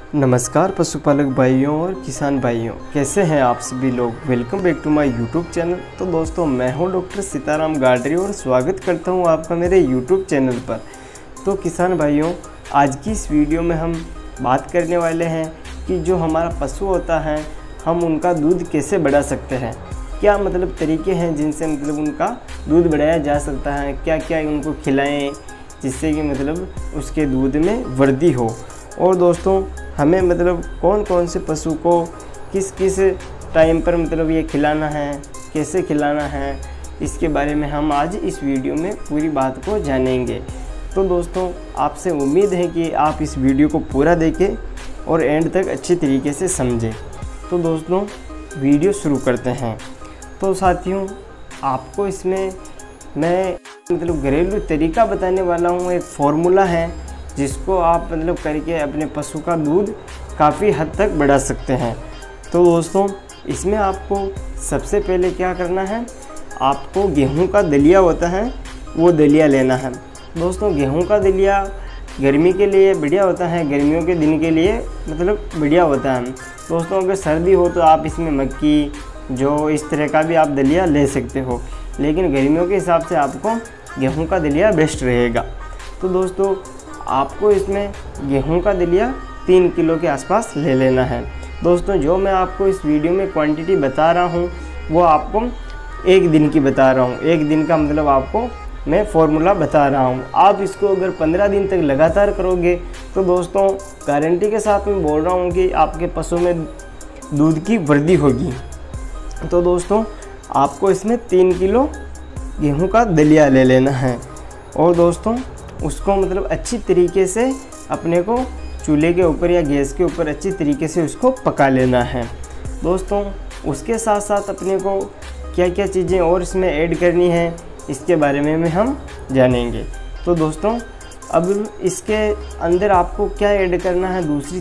नमस्कार पशुपालक भाइयों और किसान भाइयों, कैसे हैं आप सभी लोग। Welcome back to my YouTube channel. तो दोस्तों, मैं हूं डॉक्टर सीताराम गाडरी और स्वागत करता हूं आपका मेरे यूट्यूब चैनल पर। तो किसान भाइयों, आज की इस वीडियो में हम बात करने वाले हैं कि जो हमारा पशु होता है, हम उनका दूध कैसे बढ़ा सकते हैं। क्या मतलब तरीके हैं जिनसे मतलब उनका दूध बढ़ाया जा सकता है, क्या क्या उनको खिलाएँ जिससे कि मतलब उसके दूध में वृद्धि हो। और दोस्तों, हमें मतलब कौन कौन से पशु को किस किस टाइम पर मतलब ये खिलाना है, कैसे खिलाना है, इसके बारे में हम आज इस वीडियो में पूरी बात को जानेंगे। तो दोस्तों, आपसे उम्मीद है कि आप इस वीडियो को पूरा देखें और एंड तक अच्छी तरीके से समझें। तो दोस्तों, वीडियो शुरू करते हैं। तो साथियों, आपको इसमें मैं मतलब घरेलू तरीका बताने वाला हूँ। एक फार्मूला है जिसको आप मतलब करके अपने पशु का दूध काफ़ी हद तक बढ़ा सकते हैं। तो दोस्तों, इसमें आपको सबसे पहले क्या करना है, आपको गेहूं का दलिया होता है वो दलिया लेना है। दोस्तों, गेहूं का दलिया गर्मी के लिए बढ़िया होता है, गर्मियों के दिन के लिए मतलब बढ़िया होता है। दोस्तों, अगर सर्दी हो तो आप इसमें मक्की जो इस तरह का भी आप दलिया ले सकते हो, लेकिन गर्मियों के हिसाब से आपको गेहूं का दलिया बेस्ट रहेगा। तो दोस्तों, आपको इसमें गेहूं का दलिया 3 किलो के आसपास ले लेना है। दोस्तों, जो मैं आपको इस वीडियो में क्वांटिटी बता रहा हूं वो आपको एक दिन की बता रहा हूं। एक दिन का मतलब आपको मैं फार्मूला बता रहा हूं। आप इसको अगर 15 दिन तक लगातार करोगे तो दोस्तों, गारंटी के साथ मैं बोल रहा हूं कि आपके पशु में दूध की वृद्धि होगी। तो दोस्तों, आपको इसमें 3 किलो गेहूँ का दलिया ले लेना है और दोस्तों उसको मतलब अच्छी तरीके से अपने को चूल्हे के ऊपर या गैस के ऊपर अच्छी तरीके से उसको पका लेना है। दोस्तों, उसके साथ साथ अपने को क्या क्या चीज़ें और इसमें ऐड करनी है इसके बारे में हम जानेंगे। तो दोस्तों, अब इसके अंदर आपको क्या ऐड करना है, दूसरी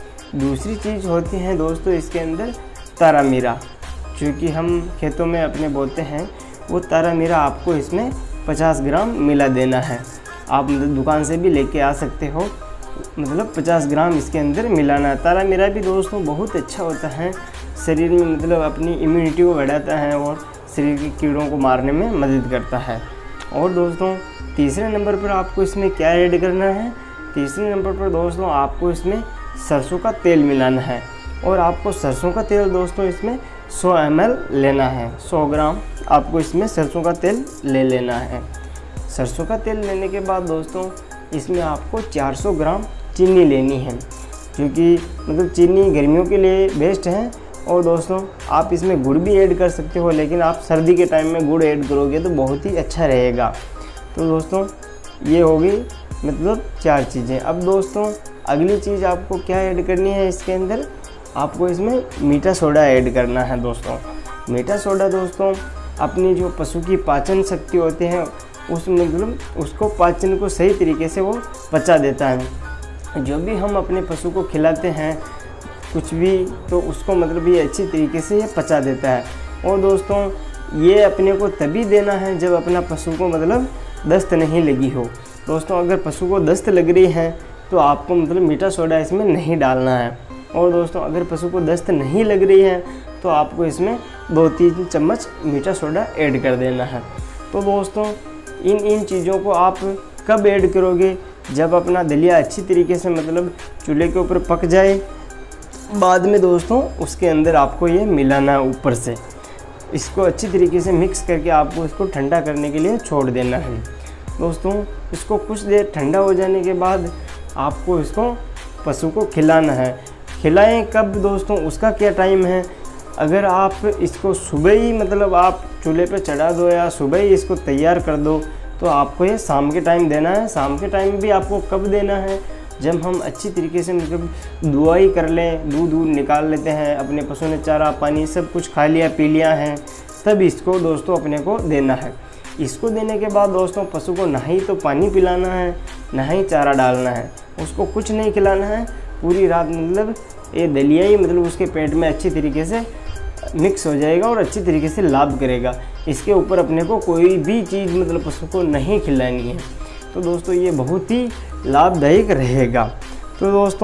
चीज़ होती है दोस्तों इसके अंदर तारा मीरा। चूँकि हम खेतों में अपने बोते हैं, वो तारा मीरा आपको इसमें 50 ग्राम मिला देना है। आप मतलब दुकान से भी लेके आ सकते हो, मतलब 50 ग्राम इसके अंदर मिलाना है। तारा मीरा भी दोस्तों बहुत अच्छा होता है, शरीर में मतलब अपनी इम्यूनिटी को बढ़ाता है और शरीर के कीड़ों को मारने में मदद करता है। और दोस्तों, तीसरे नंबर पर आपको इसमें क्या ऐड करना है, तीसरे नंबर पर दोस्तों आपको इसमें सरसों का तेल मिलाना है। और आपको सरसों का तेल दोस्तों इसमें 100 ml लेना है। 100 ग्राम आपको इसमें सरसों का तेल ले लेना है। सरसों का तेल लेने के बाद दोस्तों इसमें आपको 400 ग्राम चीनी लेनी है, क्योंकि मतलब चीनी गर्मियों के लिए बेस्ट है। और दोस्तों, आप इसमें गुड़ भी ऐड कर सकते हो, लेकिन आप सर्दी के टाइम में गुड़ ऐड करोगे तो बहुत ही अच्छा रहेगा। तो दोस्तों, ये होगी मतलब 4 चीज़ें। अब दोस्तों, अगली चीज़ आपको क्या ऐड करनी है इसके अंदर, आपको इसमें मीठा सोडा ऐड करना है। दोस्तों, मीठा सोडा दोस्तों अपनी जो पशु की पाचन शक्ति होती है उस मतलब उसको पाचन को सही तरीके से वो पचा देता है। जो भी हम अपने पशु को खिलाते हैं कुछ भी, तो उसको मतलब ये अच्छी तरीके से ये पचा देता है। और दोस्तों, ये अपने को तभी देना है जब अपना पशु को मतलब दस्त नहीं लगी हो। दोस्तों, अगर पशु को दस्त लग रही है तो आपको मतलब मीठा सोडा इसमें नहीं डालना है। और दोस्तों, अगर पशु को दस्त नहीं लग रही है तो आपको इसमें 2-3 चम्मच मीठा सोडा ऐड कर देना है। तो दोस्तों, इन चीज़ों को आप कब ऐड करोगे, जब अपना दलिया अच्छी तरीके से मतलब चूल्हे के ऊपर पक जाए। बाद में दोस्तों उसके अंदर आपको ये मिलाना है ऊपर से। इसको अच्छी तरीके से मिक्स करके आपको इसको ठंडा करने के लिए छोड़ देना है। दोस्तों, इसको कुछ देर ठंडा हो जाने के बाद आपको इसको पशु को खिलाना है। खिलाएं कब दोस्तों, उसका क्या टाइम है। अगर आप इसको सुबह ही मतलब आप चूल्हे पे चढ़ा दो या सुबह ही इसको तैयार कर दो तो आपको ये शाम के टाइम देना है। शाम के टाइम भी आपको कब देना है, जब हम अच्छी तरीके से मतलब दुआई कर लें, दूध निकाल लेते हैं, अपने पशु ने चारा पानी सब कुछ खा लिया पी लिया है, तब इसको दोस्तों अपने को देना है। इसको देने के बाद दोस्तों पशु को ना ही तो पानी पिलाना है, ना ही चारा डालना है, उसको कुछ नहीं खिलाना है। पूरी रात मतलब ये दलिया ही मतलब उसके पेट में अच्छी तरीके से मिक्स हो जाएगा और अच्छी तरीके से लाभ करेगा। इसके ऊपर अपने को कोई भी चीज़ मतलब पशु को नहीं खिलानी है। तो दोस्तों, ये बहुत ही लाभदायक रहेगा। तो दोस्तों,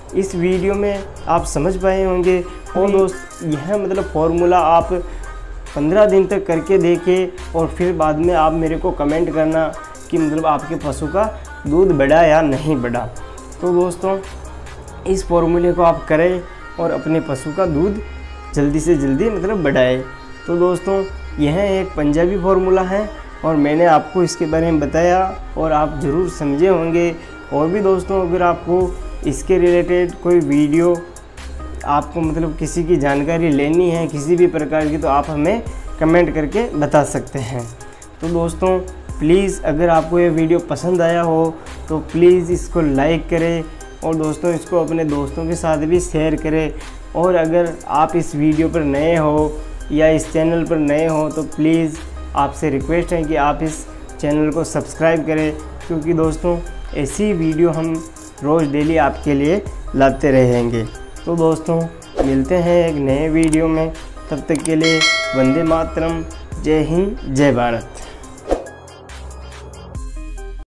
इस वीडियो में आप समझ पाए होंगे। और दोस्त यह मतलब फॉर्मूला आप 15 दिन तक करके देखें और फिर बाद में आप मेरे को कमेंट करना कि मतलब आपके पशु का दूध बढ़ा या नहीं बढ़ा। तो दोस्तों इस फॉर्मूले को आप करें और अपने पशु का दूध जल्दी से जल्दी मतलब बढ़ाएं। तो दोस्तों यह एक पंजाबी फार्मूला है और मैंने आपको इसके बारे में बताया और आप ज़रूर समझे होंगे। और भी दोस्तों अगर आपको इसके रिलेटेड कोई वीडियो, आपको मतलब किसी की जानकारी लेनी है किसी भी प्रकार की, तो आप हमें कमेंट करके बता सकते हैं। तो दोस्तों प्लीज़ अगर आपको ये वीडियो पसंद आया हो तो प्लीज़ इसको लाइक करें और दोस्तों इसको अपने दोस्तों के साथ भी शेयर करें। और अगर आप इस वीडियो पर नए हो या इस चैनल पर नए हो तो प्लीज़ आपसे रिक्वेस्ट है कि आप इस चैनल को सब्सक्राइब करें, क्योंकि दोस्तों ऐसी वीडियो हम रोज़ डेली आपके लिए लाते रहेंगे। तो दोस्तों मिलते हैं एक नए वीडियो में, तब तक के लिए वंदे मातरम, जय हिंद, जय भारत।